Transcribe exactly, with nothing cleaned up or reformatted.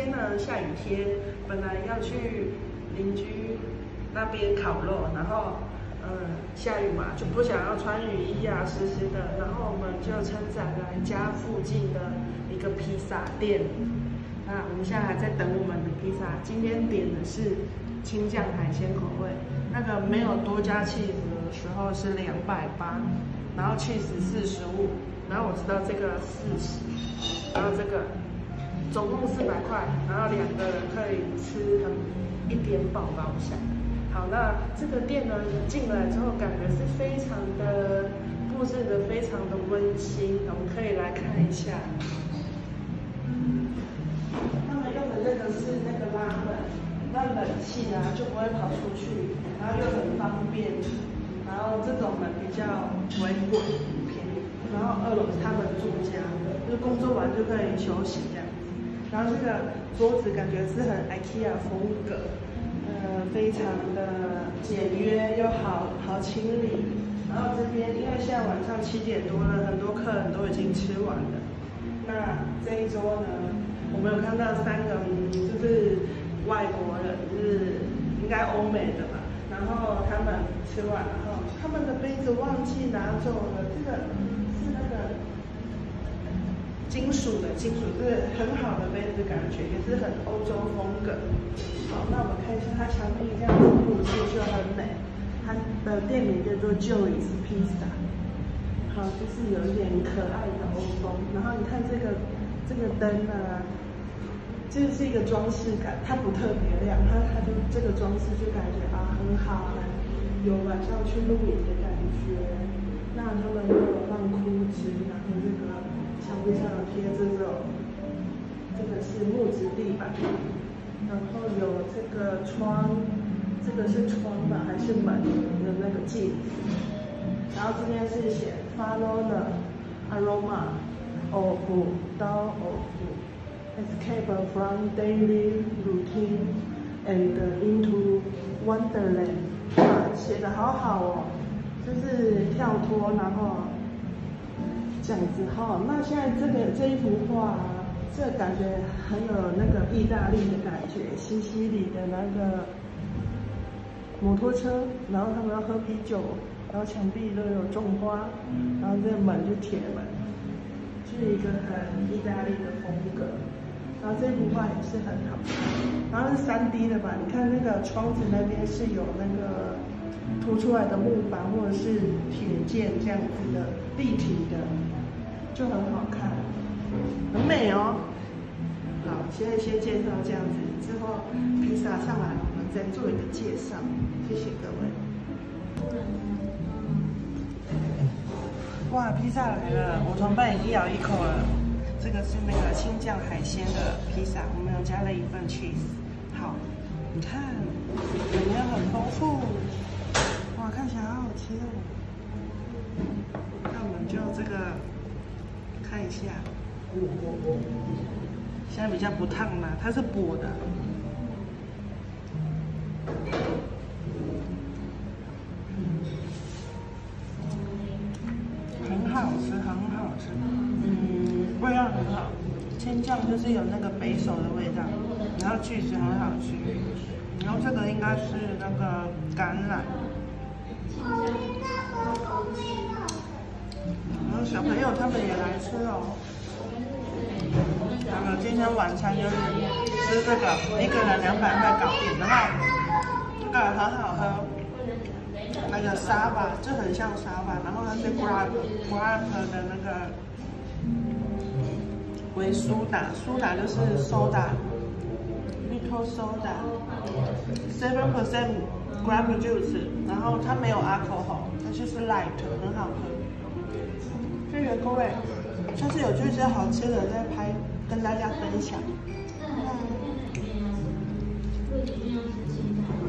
天呢下雨天，本来要去邻居那边烤肉，然后嗯下雨嘛，就不想要穿雨衣啊，湿湿的，然后我们就撑伞来家附近的一个披萨店。那我们现在还在等我们的披萨，今天点的是青酱海鲜口味，那个没有多加cheese的时候是两百八，然后cheese四十五，然后我知道这个四十，然后这个总共四百块，然后两个人可以吃很一点饱吧，我想。好，那这个店呢进来之后，感觉是非常的布置的非常的温馨，我们可以来看一下。他们用的这个是那个拉门，让冷气啊就不会跑出去，然后又很方便。然后这种门比较不会贵，便宜。然后二楼是他们住家，就是工作完就可以休息这样。然后这个桌子感觉是很 IKEA 风格，呃，非常的简约又好好清理。然后这边因为现在晚上七点多了，很多客人都已经吃完了。那这一桌呢？我们有看到三个，就是外国人，就是应该欧美的吧。然后他们吃完，然后他们的杯子忘记拿走了。这个是那个金属的，金属是很好的杯子，感觉也是很欧洲风格。好，那我们看一下它墙壁这样子布置就很美。它的店名叫做 Joy's Pizza， 好，就是有一点可爱的欧风。然后你看这个这个灯啊。这是一个装饰感，它不特别亮，它它就这个装饰就感觉啊很好，有晚上去露营的感觉。那他们又有放枯枝，然后这个墙壁上有贴这种，这个是木质地板，然后有这个窗，这个是窗吧还是门的那个镜子，然后这边是写 Follow the aroma of down of。Escape from daily routine and into wonderland。啊，写得好好哦，就是跳脱，然后这样子哈。那现在这个这一幅画、啊，这感觉很有那个意大利的感觉，西西里的那个摩托车，然后他们要喝啤酒，然后墙壁都有种花，然后这个门是铁门，是一个很意大利的风格。然后这幅画也是很好看，然后是三 D 的吧？你看那个窗子那边是有那个凸出来的木板或者是铁件这样子的立体的，就很好看，很美哦。好，现在先介绍这样子，之后披萨上来我们再做一个介绍，谢谢各位。哇，披萨来了，我同伴已经咬一口了。这个是那个青酱海鲜的披萨，我们有加了一份 cheese。好，你看有没有很丰富？哇，看起来好好吃哦。那我们就这个看一下，现在比较不烫嘛，它是薄的。很好吃，很好吃。嗯，味道很好，青酱就是有那个北手的味道，然后确实很好吃。然后这个应该是那个橄榄。然后小朋友他们也来吃哦。然后今天晚餐就是吃这个，一个人两百块搞定。然后这个很好喝。那个沙巴就很像沙巴，然后它是 grab grab 的那个为苏打，苏打就是 soda，little soda，seven percent grab juice， 然后它没有 alcohol， 它就是 light， 很好喝。谢谢各位，下次有这些好吃的再拍跟大家分享。嗯